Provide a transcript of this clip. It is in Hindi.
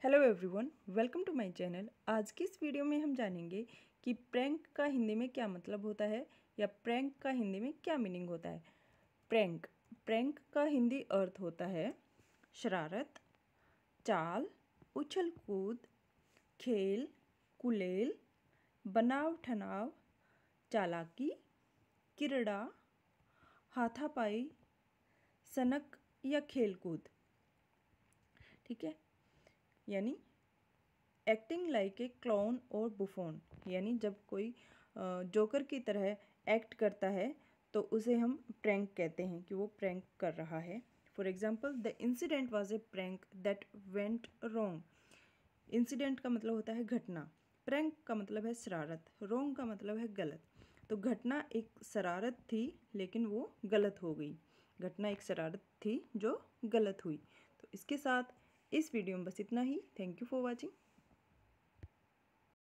Hello everyone, welcome to my channel. आज की इस वीडियो में हम जानेंगे कि प्रैंक का हिंदी में क्या मतलब होता है या प्रैंक का हिंदी में क्या मीनिंग होता है। प्रैंक प्रैंक का हिंदी अर्थ होता है शरारत, चाल, उछल कूद, खेल, कुलेल, बनाव ठनाव, चालाकी, किरड़ा, हाथापाई, सनक या खेलकूद। ठीक है, यानी एक्टिंग लाइक ए क्लाउन और बुफोन, यानी जब कोई जोकर की तरह एक्ट करता है तो उसे हम प्रैंक कहते हैं कि वो प्रैंक कर रहा है। For example, the incident was a prank that went wrong. Incident का मतलब होता है घटना, प्रैंक का मतलब है शरारत, रॉन्ग का मतलब है गलत। तो घटना एक शरारत थी लेकिन वो गलत हो गई। घटना एक शरारत थी जो गलत हुई। तो इसके साथ इस वीडियो में बस इतना ही। Thank you for watching.